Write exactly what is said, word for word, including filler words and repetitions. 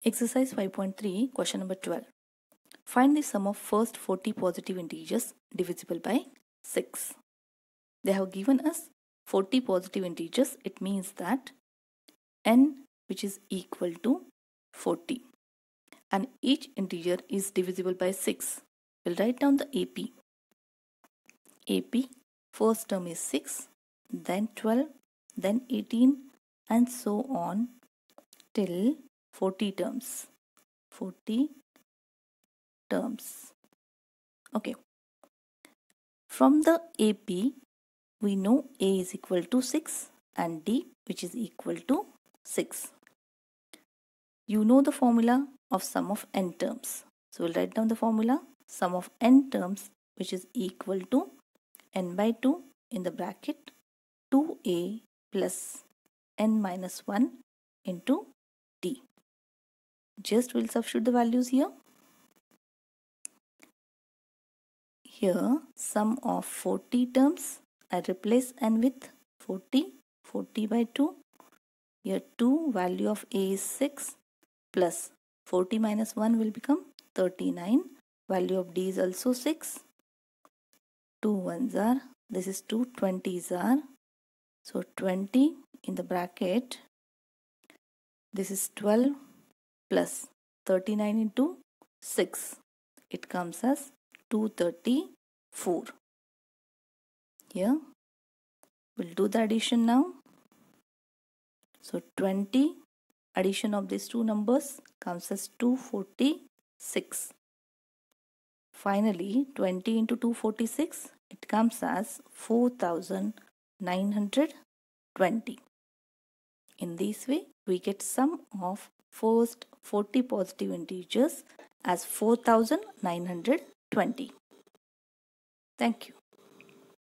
Exercise five point three, question number twelve. Find the sum of first forty positive integers divisible by six. They have given us forty positive integers. It means that n, which is equal to forty, and each integer is divisible by six. We'll write down the A P. A P, first term is six, then twelve, then eighteen, and so on till forty terms. forty terms. Okay. From the A P, we know A is equal to six and D, which is equal to six. You know the formula of sum of n terms. So we'll write down the formula. Sum of n terms, which is equal to n by two in the bracket two A plus n minus one into D. Just we'll substitute the values here. Here, sum of forty terms, I replace n with forty, forty by two. Here two, value of A is six, plus forty minus one will become thirty-nine. Value of D is also six. two ones are, this is two, twenties are. So twenty in the bracket, this is twelve plus thirty-nine into six. It comes as two thirty-four. Here, we'll do the addition now. So twenty, addition of these two numbers comes as two forty-six. Finally, twenty into two forty-six, it comes as four thousand nine hundred twenty. In this way, we get sum of first forty positive integers as four thousand nine hundred twenty. Thank you.